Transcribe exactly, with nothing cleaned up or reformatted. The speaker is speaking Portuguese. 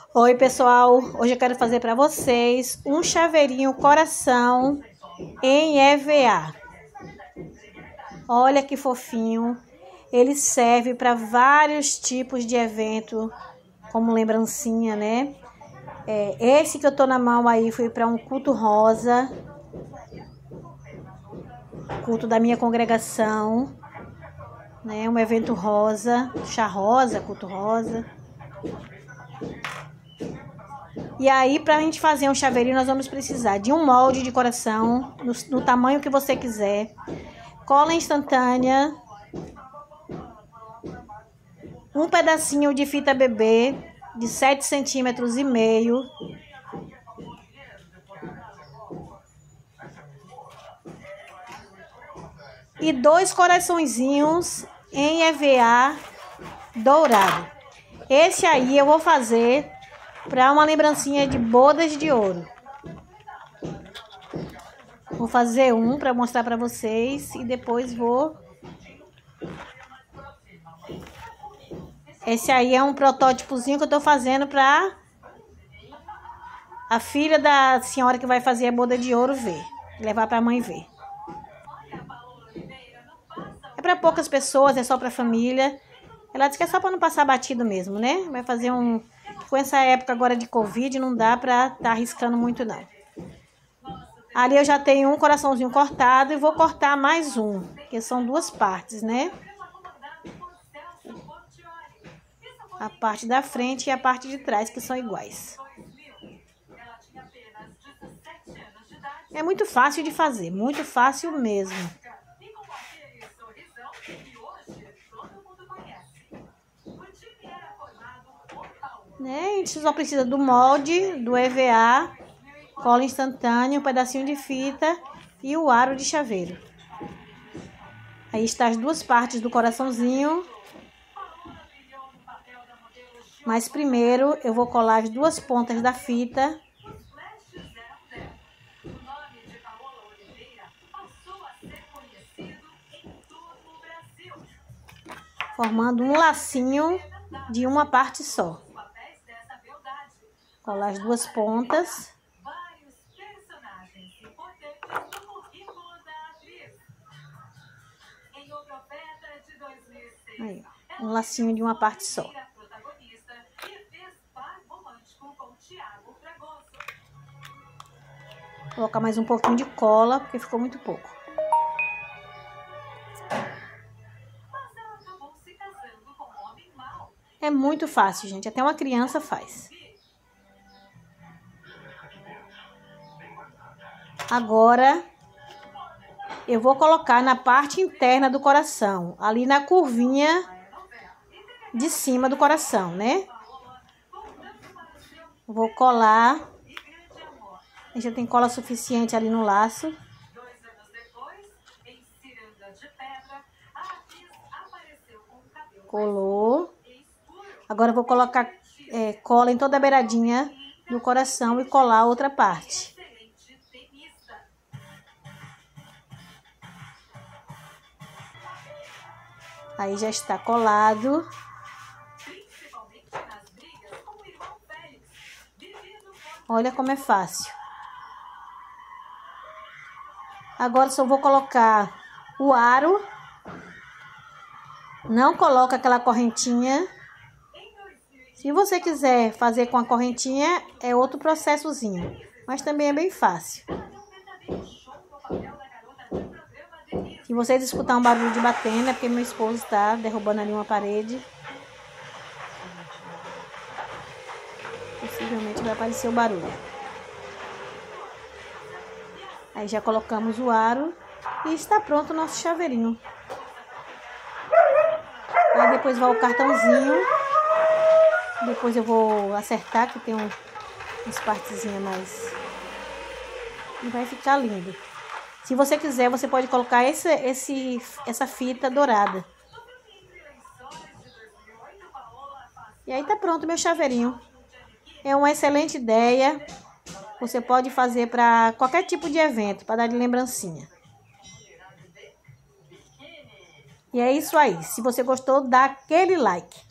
Oi pessoal, hoje eu quero fazer para vocês um chaveirinho coração em E V A. Olha que fofinho, ele serve para vários tipos de evento, como lembrancinha, né? É, esse que eu tô na mão aí foi para um culto rosa, culto da minha congregação, né? Um evento rosa, chá rosa, culto rosa. E aí, pra gente fazer um chaveirinho, nós vamos precisar de um molde de coração, no, no tamanho que você quiser, cola instantânea, um pedacinho de fita bebê de sete centímetros e meio, e dois coraçõezinhos em E V A dourado. Esse aí eu vou fazer para uma lembrancinha de bodas de ouro. Vou fazer um para mostrar para vocês e depois vou... Esse aí é um protótipozinho que eu tô fazendo para a filha da senhora que vai fazer a boda de ouro ver, levar para a mãe ver. É para poucas pessoas, é só para família. Ela disse que é só para não passar batido mesmo, né? Vai fazer um... Com essa época agora de Covid, não dá pra tá arriscando muito, não. Ali eu já tenho um coraçãozinho cortado e vou cortar mais um, que são duas partes, né? A parte da frente e a parte de trás, que são iguais. É muito fácil de fazer, muito fácil mesmo. Né? A gente só precisa do molde, do E V A, cola instantânea, um pedacinho de fita e o aro de chaveiro. Aí está as duas partes do coraçãozinho. Mas primeiro eu vou colar as duas pontas da fita. Formando um lacinho de uma parte só. Colar as duas pontas. Aí, ó, um lacinho de uma parte só. Vou colocar mais um pouquinho de cola, porque ficou muito pouco. É muito fácil, gente. Até uma criança faz. Agora, eu vou colocar na parte interna do coração, ali na curvinha de cima do coração, né? Vou colar. Já tem cola suficiente ali no laço. Colou. Agora eu vou colocar é, cola em toda a beiradinha do coração e colar a outra parte. Aí já está colado. Olha como é fácil. Agora só vou colocar o aro. Não coloca aquela correntinha. Se você quiser fazer com a correntinha, é outro processozinho. Mas também é bem fácil. Se vocês escutarem um barulho de batendo, é porque meu esposo está derrubando ali uma parede. Possivelmente vai aparecer o barulho. Aí já colocamos o aro e está pronto o nosso chaveirinho. Aí depois vai o cartãozinho. Depois eu vou acertar, que tem um, umas partezinhas mais... E vai ficar lindo. Se você quiser, você pode colocar esse, esse, essa fita dourada. E aí tá pronto o meu chaveirinho. É uma excelente ideia. Você pode fazer para qualquer tipo de evento, para dar de lembrancinha. E é isso aí. Se você gostou, dá aquele like.